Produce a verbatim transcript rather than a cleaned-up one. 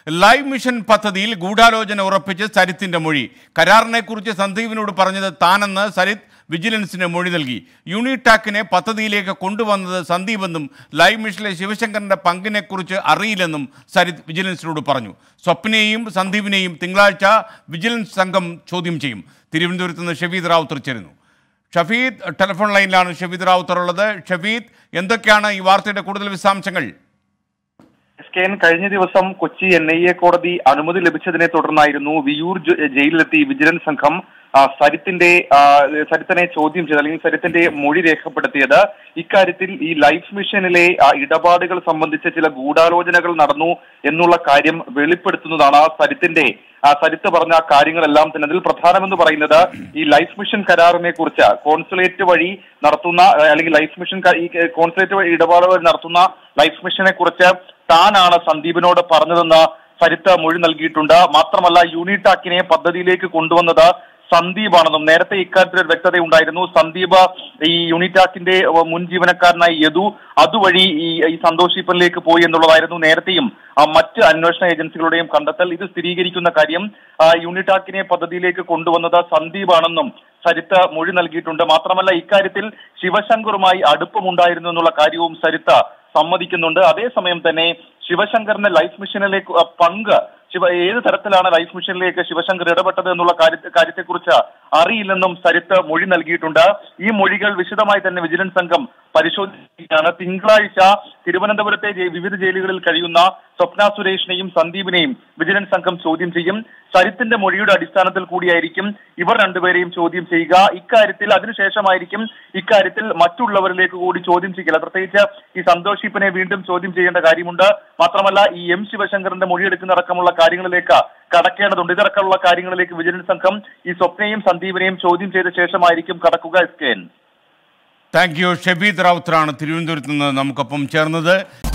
Live mission പദ്ധതിയിൽ ഗൂഢാലോചന ഉറപ്പിച്ച് സരിത്തിന്റെ മൊഴി. കരാറിനെക്കുറിച്ച് സന്ദീപിനോട് പറഞ്ഞത് താനെന്ന് സരിത്ത് വിജിലൻസിന് മൊഴി നൽകി. യൂണിടാക്കിനെ പദ്ധതിയിലേക്ക് കൊണ്ടുവന്നത് സന്ദീപെന്നും ലൈവ് മിഷനിലെ ശിവശങ്കറിന്റെ പങ്കിനെക്കുറിച്ച് അറിയില്ലെന്നും സരിത്ത് വിജിലൻസിനോട് പറഞ്ഞു. സ്വപ്നയെയും സന്ദീപിനെയും തിങ്കളാഴ്ച വിജിലൻസ് സംഘം ചോദ്യം ചെയ്യും. തിരുവനന്തപുരത്ത് നിന്ന് ഷഫീദ് റാവുത്തർ ചേരുന്നു. ഷഫീദ്, ടെലിഫോൺ ലൈനിലാണ് ഷഫീദ് റാവുത്തർ ഉള്ളത്. ഷഫീദ്, എന്തൊക്കെയാണ് ഈ വാർത്തയുടെ കൂടുതൽ വിശദാംശങ്ങൾ? കഴിഞ്ഞ ദിവസം കൊച്ചി എൻ ഐ എ കോടതി അനുമതി ലഭിച്ചതിനെ തുടർന്നായിരുന്നു വിയൂർ ജയിലിലെത്തി വിജിലൻസ് സംഘം സരിത്തിന്റെ സരിത്തിനെ ചോദ്യം ചെയ്ത് അല്ലെങ്കിൽ സരിത്തിന്റെ മൊഴി രേഖപ്പെടുത്തിയത്. ഇക്കാര്യത്തിൽ ഈ ലൈഫ് മിഷനിലെ ഇടപാടുകൾ സംബന്ധിച്ച് ചില ഗൂഢാലോചനകൾ നടന്നു എന്നുള്ള കാര്യം വെളിപ്പെടുത്തുന്നതാണ് സരിത്തിന്റെ സരിത്ത് പറഞ്ഞ കാര്യങ്ങളെല്ലാം തന്നെ. അതിൽ പ്രധാനമെന്ന് പറയുന്നത് ഈ ലൈഫ് മിഷൻ കരാറിനെ കുറിച്ച് കോൺസുലേറ്റ് വഴി നടത്തുന്ന അല്ലെങ്കിൽ ലൈഫ് മിഷൻ ഈ കോൺസുലേറ്റ് വഴി ഇടപാടുകൾ നടത്തുന്ന ലൈഫ് മിഷനെ കുറിച്ച് താനാണ് സന്ദീപിനോട് പറഞ്ഞതെന്ന് സരിത്ത് മൊഴി നൽകിയിട്ടുണ്ട്. മാത്രമല്ല യൂണിടാക്കിനെ പദ്ധതിയിലേക്ക് കൊണ്ടുവന്നത് സന്ദീപാണെന്നും നേരത്തെ ഇക്കാര്യത്തിൽ ഒരു വ്യക്തത ഉണ്ടായിരുന്നു. സന്ദീപ് ഈ യൂണിടാക്കിന്റെ മുൻ ജീവനക്കാരനായി യദു അതുവഴി ഈ ഈ സന്തോഷ് ഈപ്പനിലേക്ക് പോയി എന്നുള്ളതായിരുന്നു നേരത്തെയും മറ്റ് അന്വേഷണ ഏജൻസികളുടെയും കണ്ടെത്തൽ. ഇത് സ്ഥിരീകരിക്കുന്ന കാര്യം യൂണിടാക്കിനെ പദ്ധതിയിലേക്ക് കൊണ്ടുവന്നത് സന്ദീപാണെന്നും സരിത്ത് മൊഴി നൽകിയിട്ടുണ്ട്. മാത്രമല്ല ഇക്കാര്യത്തിൽ ശിവശങ്കറുമായി അടുപ്പമുണ്ടായിരുന്നു എന്നുള്ള കാര്യവും സരിത്ത് സമ്മതിക്കുന്നുണ്ട്. അതേസമയം തന്നെ ശിവശങ്കറിന്റെ ലൈഫ് മിഷനിലേക്ക് പങ്ക് ശിവ ഏത് തരത്തിലാണ് ലൈഫ് മിഷനിലേക്ക് ശിവശങ്കർ ഇടപെട്ടത് എന്നുള്ള കാര്യ കാര്യത്തെക്കുറിച്ച് അറിയില്ലെന്നും സരിത്ത് മൊഴി നൽകിയിട്ടുണ്ട്. ഈ മൊഴികൾ വിശദമായി തന്നെ വിജിലൻസ് സംഘം പരിശോധിക്കുകയാണ്. തിങ്കളാഴ്ച തിരുവനന്തപുരത്തെ വിവിധ ജയിലുകളിൽ കഴിയുന്ന സ്വപ്ന സുരേഷിനെയും സന്ദീപിനെയും വിജിലൻസ് സംഘം ചോദ്യം ചെയ്യും. സരിത്തിന്റെ മൊഴിയുടെ അടിസ്ഥാനത്തിൽ കൂടിയായിരിക്കും ഇവർ രണ്ടുപേരെയും ചോദ്യം ചെയ്യുക. ഇക്കാര്യത്തിൽ അതിനുശേഷമായിരിക്കും ഇക്കാര്യത്തിൽ മറ്റുള്ളവരിലേക്ക് കൂടി ചോദ്യം ചെയ്യൽ. പ്രത്യേകിച്ച് ഈ സന്തോഷ് ഈപ്പനെ വീണ്ടും ചോദ്യം ചെയ്യേണ്ട കാര്യമുണ്ട്. മാത്രമല്ല ഈ എം ശിവശങ്കറിന്റെ മൊഴിയെടുക്കുന്നതടക്കമുള്ള കാര്യങ്ങളിലേക്ക് കടക്കേണ്ടതുണ്ട്. ഇതടക്കമുള്ള കാര്യങ്ങളിലേക്ക് വിജിലൻസ് സംഘം ഈ സ്വപ്നയും സന്ദീപിനെയും ചോദ്യം ചെയ്ത ശേഷമായിരിക്കും കടക്കുക. S K N thank you. Shafeed റാവുത്തറാണ് തിരുവനന്തപുരത്ത് നിന്ന് നമുക്കൊപ്പം ചേർന്നത്.